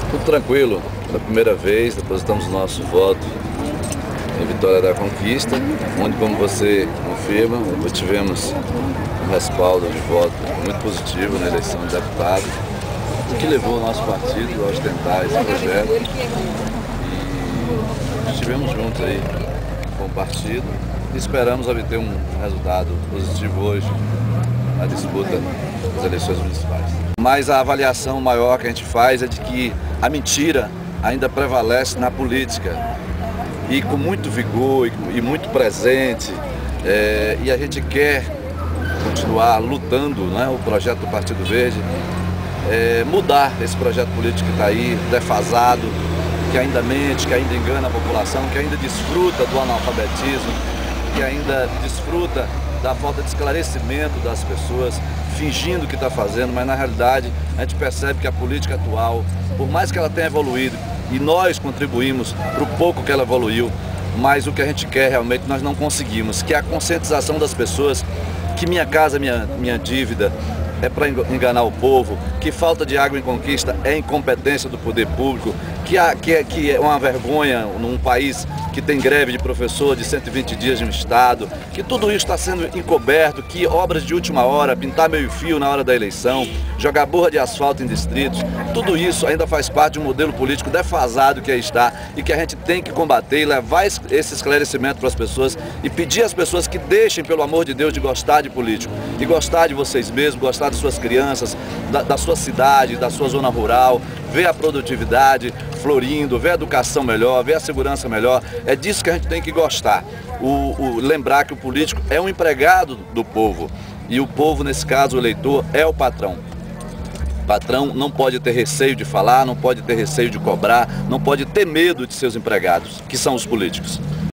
Tudo tranquilo. Pela primeira vez, depositamos o nosso voto em Vitória da Conquista, onde, como você confirma, obtivemos um respaldo de voto muito positivo na eleição de deputado, o que levou o nosso partido a ostentar esse projeto. E estivemos juntos aí com o partido e esperamos obter um resultado positivo hoje na disputa das eleições municipais. Mas a avaliação maior que a gente faz é de que a mentira ainda prevalece na política e com muito vigor e muito presente, e a gente quer continuar lutando, né, o projeto do Partido Verde, mudar esse projeto político que está aí, defasado, que ainda mente, que ainda engana a população, que ainda desfruta do analfabetismo, que ainda desfruta da falta de esclarecimento das pessoas, fingindo que está fazendo, mas na realidade a gente percebe que a política atual, por mais que ela tenha evoluído, e nós contribuímos para o pouco que ela evoluiu, mas o que a gente quer realmente nós não conseguimos, que é a conscientização das pessoas que minha casa, minha dívida, é para enganar o povo, que falta de água em Conquista é incompetência do poder público, que é uma vergonha num país que tem greve de professor de 120 dias de um estado, que tudo isso está sendo encoberto, que obras de última hora, pintar meio-fio na hora da eleição, jogar borra de asfalto em distritos, tudo isso ainda faz parte de um modelo político defasado que aí está e que a gente tem que combater e levar esse esclarecimento para as pessoas e pedir às pessoas que deixem, pelo amor de Deus, de gostar de político e gostar de vocês mesmos, gostar de suas crianças, da sua cidade, da sua zona rural, ver a produtividade florindo, ver a educação melhor, ver a segurança melhor. É disso que a gente tem que gostar. Lembrar que o político é um empregado do povo e o povo, nesse caso, o eleitor, é o patrão. O patrão não pode ter receio de falar, não pode ter receio de cobrar, não pode ter medo de seus empregados, que são os políticos.